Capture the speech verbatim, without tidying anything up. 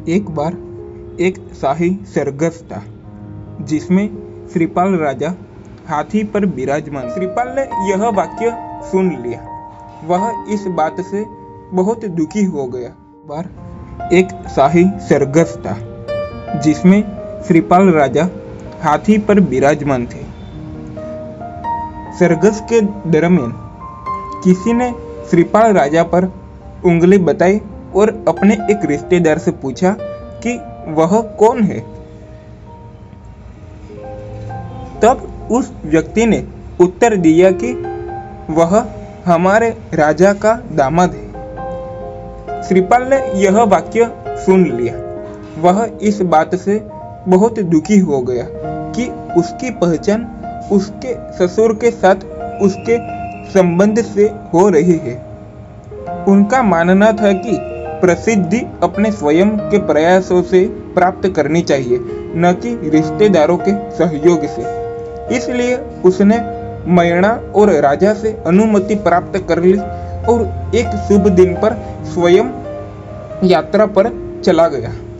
एक बार एक शाही सरघस था जिसमें श्रीपाल राजा हाथी पर विराजमान। श्रीपाल ने यह वाक्य सुन लिया। वह इस बात से बहुत दुखी हो गया। बार एक शाही सरघस था जिसमें श्रीपाल राजा हाथी पर विराजमान थे। सरघस के दरमियान किसी ने श्रीपाल राजा पर उंगली बताई और अपने एक रिश्तेदार से पूछा कि वह कौन है। तब उस व्यक्ति ने उत्तर दिया कि वह हमारे राजा का दामाद है। श्रीपाल ने यह वाक्य सुन लिया। वह इस बात से बहुत दुखी हो गया कि उसकी पहचान उसके ससुर के साथ उसके संबंध से हो रही है। उनका मानना था कि प्रसिद्धि अपने स्वयं के प्रयासों से प्राप्त करनी चाहिए, न कि रिश्तेदारों के सहयोग से। इसलिए उसने मैणा और राजा से अनुमति प्राप्त कर ली और एक शुभ दिन पर स्वयं यात्रा पर चला गया।